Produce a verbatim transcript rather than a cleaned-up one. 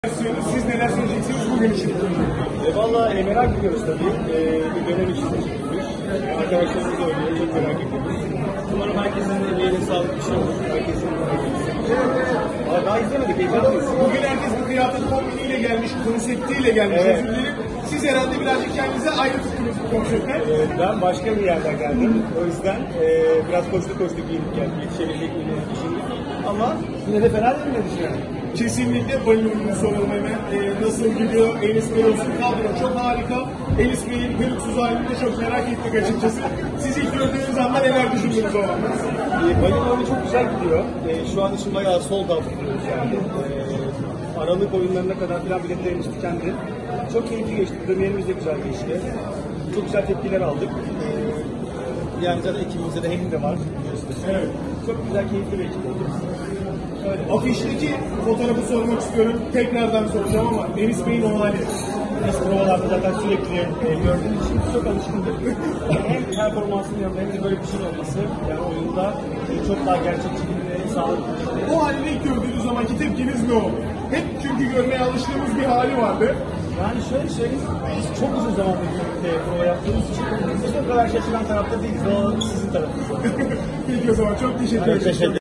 Siz neler söyleyeceksiniz bugün için? E, Valla e, merak ediyoruz tabii. E, bir dönem için çekilmiş. E, arkadaşlarımız da öyle, çok merak ediyoruz. Umarım herkesin emeğine sağlık bir şey olur. Herkesin Aa, daha izlemedik, heyecanlıyız. Bugün herkes bir kıyafet kombiniyle gelmiş, konseptiyle gelmiş. Evet. Özür dilerim. Siz herhalde birazcık kendinize ayrı tuttunuz bu konseptten. E, ben başka bir yerden geldim. O yüzden e, biraz koştu koştu giyinip geldim. Yetişebilecek miyim diye düşündüm. Ama yine de fena değil mi düşünüyorum? Kesinlikle bayılıyorum soralım hemen. Ee, nasıl gidiyor? Enis Bey olsun kadro çok harika. Enis Bey'in peruksuz halini de çok merak ettik açıkçası. Siz ilk gördüğünüz anda neler düşündünüz o an? E, Balin oyunu çok güzel gidiyor. E, şu an için bayağı sold out gidiyoruz yani. E, Aralık oyunlarına kadar falan biletlerimiz tükendi. Çok keyifli geçti. Premierimiz de güzel geçti. Çok güzel tepkiler aldık. E, yani zaten ekibimizde de Henry de var. Evet. Çok güzel, keyifli bir ekip oldu. Öyle. Afişteki fotoğrafı sormak istiyorum. Tekrardan soracağım ama Enis Bey'in o hali. Biz provalarda zaten sürekli e, gördüğümüz için çok alışkındık. Hem performansının yanında hem de böyle bir şey olması, yani oyunda e, çok daha gerçekçiliğini ve sağlıklı. O halini ilk gördüğünüz zamanki tepkiniz ne oldu? Hep çünkü görmeye alıştığımız bir hali vardı. Yani şöyle söyleyeyim, biz çok uzun zamandır birlikte prova yaptığımız için biz de o kadar şaşıran tarafta değiliz. O sizin tarafınız. Peki o zaman çok teşekkür Evet, ederim. teşekkür